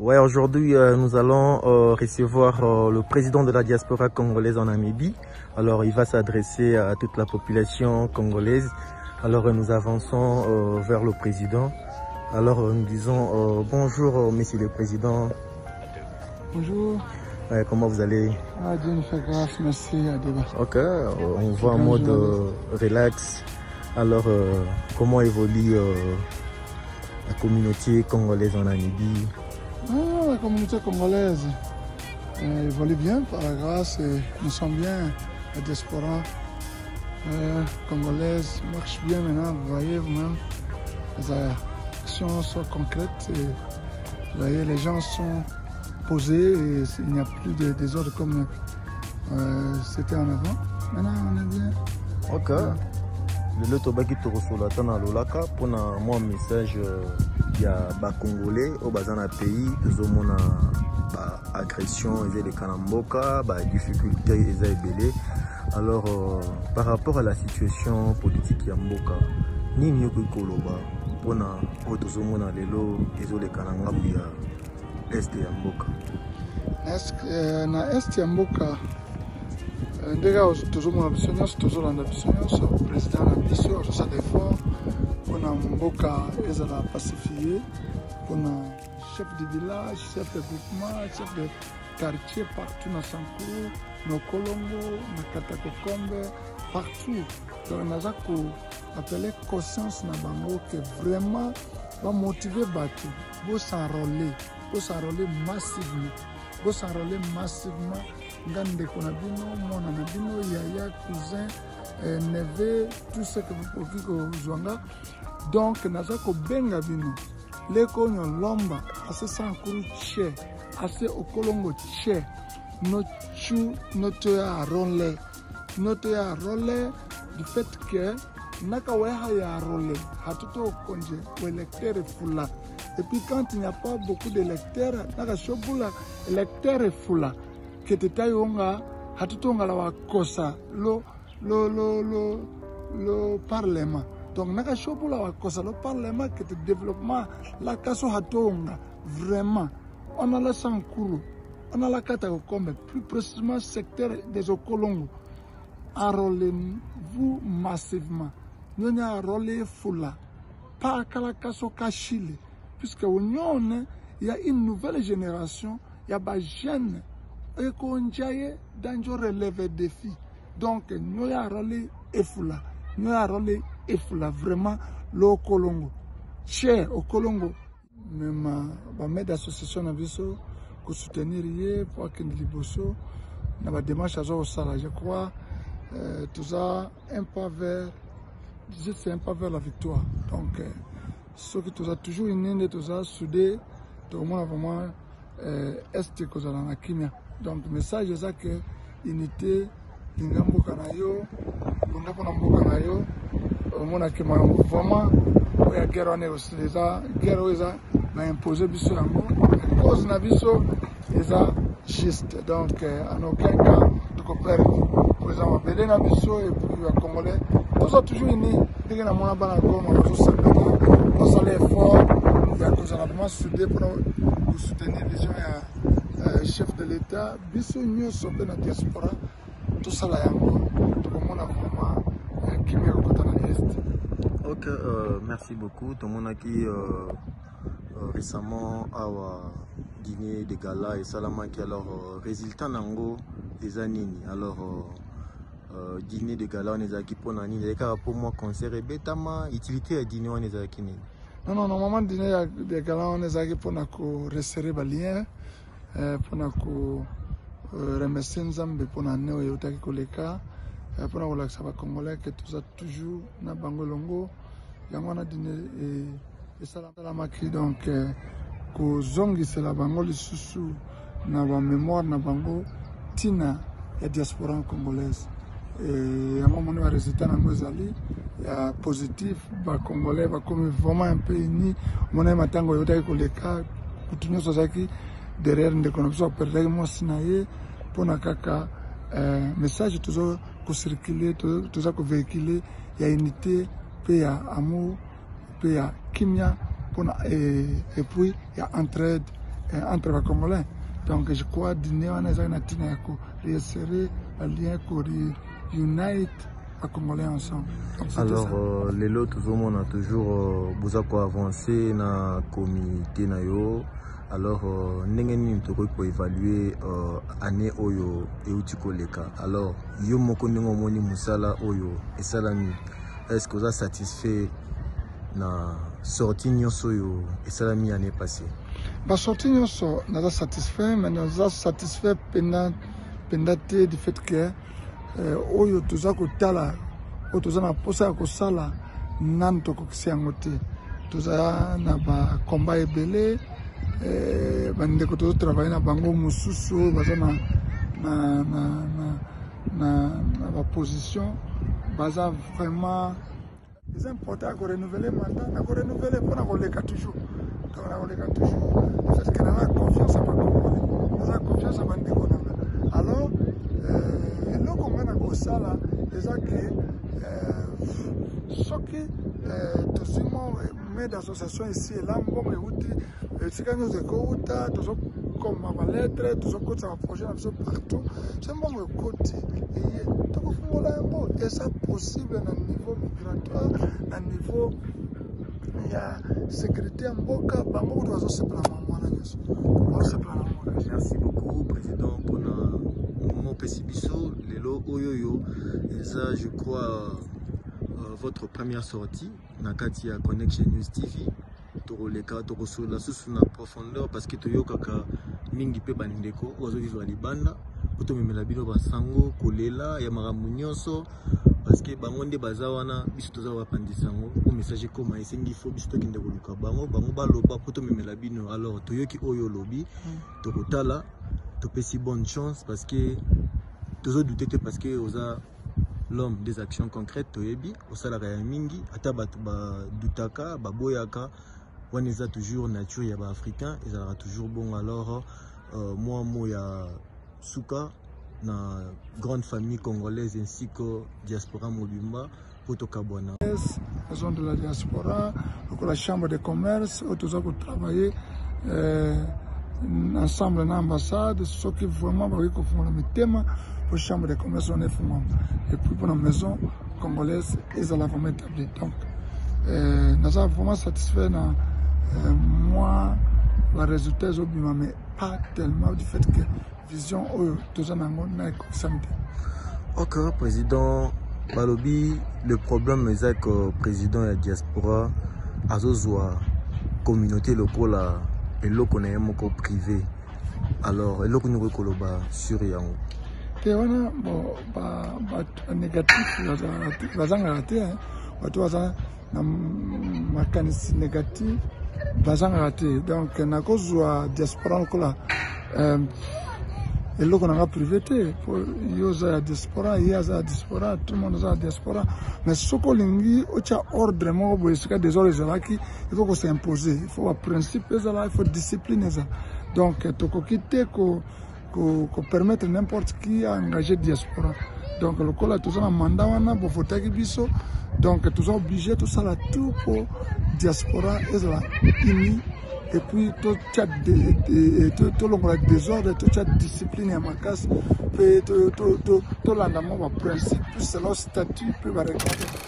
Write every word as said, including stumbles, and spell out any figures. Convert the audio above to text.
Ouais, aujourd'hui, euh, nous allons euh, recevoir euh, le président de la diaspora congolaise en Namibie. Alors, il va s'adresser à toute la population congolaise. Alors, euh, nous avançons euh, vers le président. Alors, euh, nous disons euh, bonjour, euh, monsieur le président. Bonjour. Ouais, comment vous allez? Ah, Dieu nous fait grâce, merci Adeba. Ok, euh, on va en mode euh, relax. Alors, euh, comment évolue euh, la communauté congolaise en Namibie? Ah, la communauté congolaise euh, évolue bien par la grâce et nous sommes bien. La diaspora euh, congolaise marche bien maintenant, vous voyez vous-même. Les actions sont concrètes et vous voyez, les gens sont posés et il n'y a plus de désordre comme euh, c'était en avant. Maintenant on est bien. Ok. Le tobaki tokosola tana lolaka pour moi message il y a ba congolais au bazana pays tozomona ba agression et les kanamboka ba difficulté et ebele. Alors euh, par rapport à la situation politique ya mboka nini yoko koloba pona o tozomona lelo ezole kanangambu ya est ya mboka. Est na est ya mboka ndega tozomona biso nyonso tozolanda biso nyonso président na biso azosala effort mpona mboka ezala pacifié mpona chef de village, chef de groupement, chef de quartier partout na Sankuru, na Kolongo, na Katakokombe, partout. Donc naza ko appeler conscience na bango que vraiment va motiver bato pour s'enrôler, pour s'enrôler massivement, pour s'enrôler massivement. Ngande kona bino, mona na bino, yaya, cousin, euh, neveu, tout ce que vous pouvez que donc naza ko benga bino. Leko nyo lomba, ase Sankuru tche, ase Okolongo tche, no chu, no te ya role, no te ya role, du fait que naka weha ya role, hatuto konje, ou électeur fula. Et puis quand il n'y a pas beaucoup d'électeurs, naka shobula, électeur fula, que te tayonga, hatuto nga la wakosa, lo, lo, lo, lo, lo parlement. Donc, naka shobula wa kosa le parlement que le développement la kaso hatonga vraiment on a la Sankuru, on a la Katakokombe, plus précisément secteur des Okolongo. Enrôlez-vous massivement. Nous avons enrôlé Fula, pas à la kaso Kachile, puisque il y a une nouvelle génération, il y a des jeunes et qu'on jaye dans relever des défis. Donc, nous avons enrôlé Fula, nous avons enrôlé et fula vraiment le Kolongo. Cher au Kolongo, même ma d'association na biso pour soutenir hier pour que nous liboso na ba démarche à sala. Je crois euh, tout ça un pas vers c'est un pas vers la victoire. Donc euh, ce qui tout a toujours une tout ça soudé tout le monde vraiment euh, est que ça na kimia. Donc message c'est que unité lingambo kanayo ndako na mboka nayo mona ke vraiment ya guerre on est aussi déjà guerre oza na imposer biso yango cause na biso eza juste donc en aucun cas de coopérer pour exemple belé na biso et puis les Congolais tous sont toujours unis dès na mona bana goma na tous on s'allait fort il y a cause vraiment soudé pour pour soutenir les gens ya chef de l'état biso nyo sope na diaspora tout ça là yango tout le monde a vraiment qui me rencontre à l'Est. Ok, euh, merci beaucoup. Tout le monde a qui euh, euh, récemment à Guinée de Gala et Salamaki. Alors, euh, résultat nango des années. Alors, euh, Guinée de Gala on est à qui pour nani. Pour moi, concert et bétama utilité à Guinée on est à qui. Non, non, normalement Guinée de Gala on est à qui pour nous resserrer les liens, pour nous remercier Nzambe pour nous néo et otaki koleka. Pour nous relaxer les Congolais que tout ça toujours na bangolongo yango na dîner et salamaki donc ko zongi c'est la bangoli susu na ba mémoire na bango tina ya diaspora congolaise et yango moni ba résultat na ngozali ya positif ba Congolais ba comme vraiment un peu unis mona matango yotaki koleka kutunyo sozaki derrière ndeko so perdre mo sinaye pona kaka message toujours pour circuler, tout ça pour véhiculer, il y a unité, puis il y a amour, puis il y a kimia, et, et puis il y a entraide entre les Congolais. Donc je crois que nous avons réinsérer le lien pour unite les Congolais ensemble. Alors, euh, les autres, on a toujours euh, avancé dans le comité. Alors, nous avons évaluer l'année Oyo et Utikoleka. Alors, yo moko ndenge omoni musala Oyo et Salami. Est-ce que vous êtes satisfait de la sortie Oyo et Salami l'année passée? La sortie nous sommes satisfaits, mais nous sommes satisfaits pendant du fait que Oyo tout ça que tala, tout ça na posa ko sala nanto ko kisangote. Tout ça na ba combat ebele. Eh, bande ko to travailler na bango mususu baza na na na na na ba position baza vraiment c'est important de renouveler mandat na ko renouveler pour na ko leka toujours donc na ko leka toujours parce que na confiance à pas na confiance à bande ko na alors euh le ko ngana ko sala déjà que euh ce qui euh tosimo mais d'association ici et là bon écoute c'est quand nous écoute toujours comme ma lettre toujours côté un projet partout c'est bon écoute et donc faut là bon et ça possible à niveau migratoire à niveau il y a sécurité en boka bango doit se plaindre moi se plaindre. Merci beaucoup président pour mon pessibiso lelo oyoyo et ça je crois votre première sortie nakati ya Connection News T V toroleka torosola susu na profondeur parce que toyokaka mingi pe bandeko ozo vivre libanda poto memela bino basango kolela ya makambo nyonso parce que bango nde baza wana biso toza bapandisango o message koma esengi fo biso tokende koluka bango bango baloba poto memela bino alors toyoki oyo lobi tokotala topesi bonne chance parce que tozo douter parce que oza l'homme des actions concrètes toyebi osala ya mingi ata bato ba dutaka ba boyaka wana eza toujours nature ya ba africain ezalaka toujours bon alors euh, moi moi ya suka na grande famille congolaise ainsi que diaspora mobimba poto kabwana la zone de la diaspora la chambre de commerce où tous ont travaillé euh, ensemble dans l'ambassade ceux qui vraiment bah qu'on font le thème pour la chambre de commerce on est fumant et puis pour la maison congolaise ils ont vraiment établi donc euh, nous sommes vraiment satisfaits dans euh, moi le résultat est bien mais pas tellement du fait que vision oh tous en angon na samedi. Ok président balobi le problème est que président la diaspora azozwa communauté locale et loko na yemoko privé alors et loko nyoko koloba sur yango te wana bo ba ba négatif bazanga raté watu waza na makanisi négatif bazanga raté donc na kozwa diaspora lokola euh et là on a privé pour yoza la diaspora yaza la diaspora tout le monde a la diaspora mais ce qu'on lingi ocha ordre mo bo esika des ordres là qui il faut qu'on s'imposer il faut un principe là il faut discipline ça donc toko quitter ko ko permettre n'importe qui à engager diaspora donc le cola tout ça na mandat wana bo fotaki biso donc tout ça obligé tout ça là tout pour diaspora est là uni et puis tout chat de tout tout le désordre tout chat discipline à ma casse et tout tout tout tout l'endamment va principe plus c'est leur statut plus va regarder